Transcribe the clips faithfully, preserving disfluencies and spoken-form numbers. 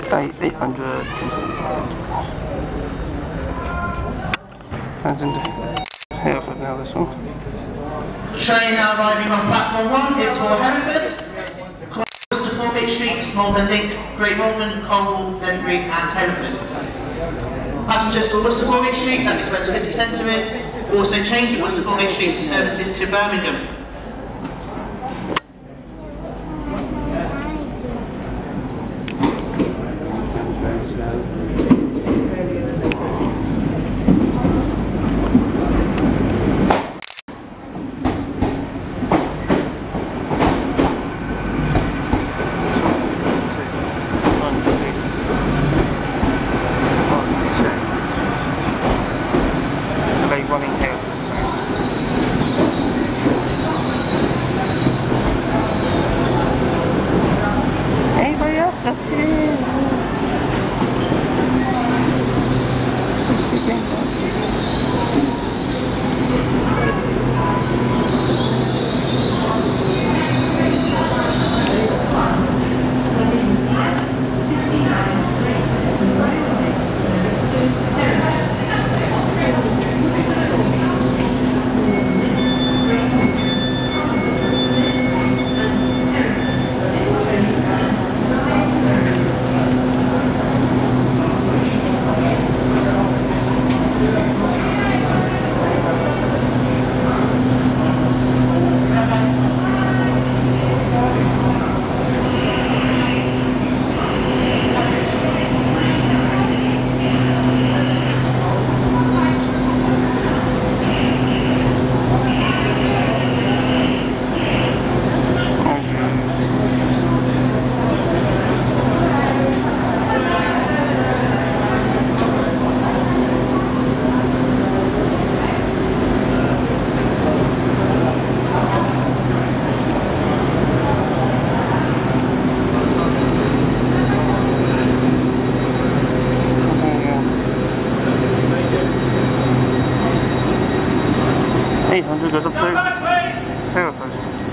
Eight, eight hundred. And into Hereford now, this one. Train now arriving on platform one is for Hereford. Worcester, Foregate Street, Malvern Link, Great Malvern, Colwall, Ledbury and Hereford. Passengers for Worcester, Foregate Street, that is where the city centre is. Also change at Worcester, Foregate Street for services to Birmingham. eight hundred goes up to Hereford.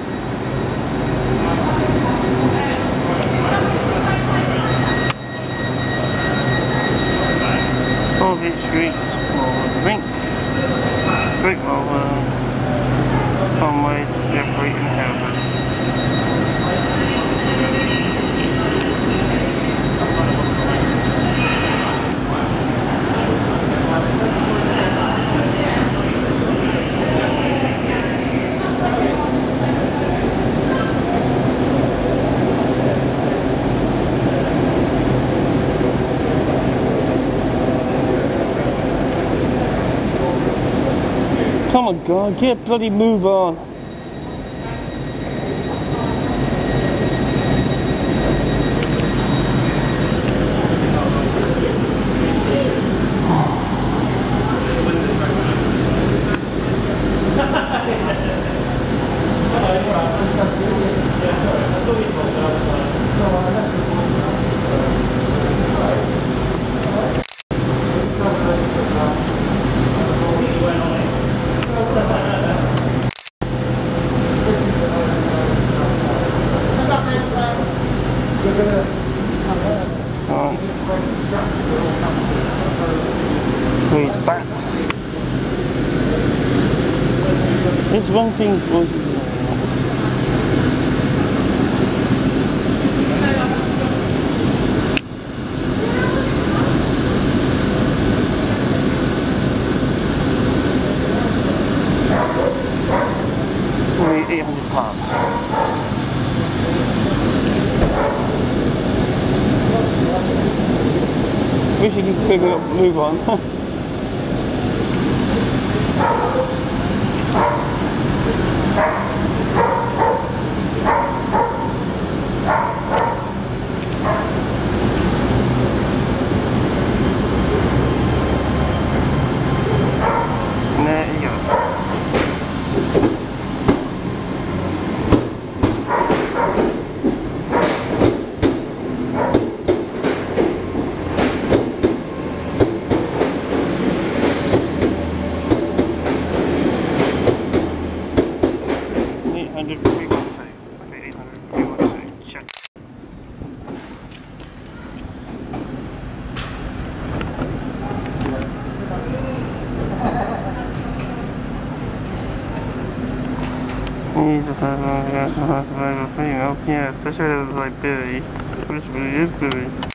Foregate Street, Malvern Link, Great Malvern, Conway, Ledbury and Hereford. Come on, God, get a bloody move on. Please, bat. There's one thing, boys. eight hundred parts. Wish you could pick it up and move on. There you go. He's the first one who has to survive a thing. Oh, yeah, especially if it's like Billy. Which Billy is Billy.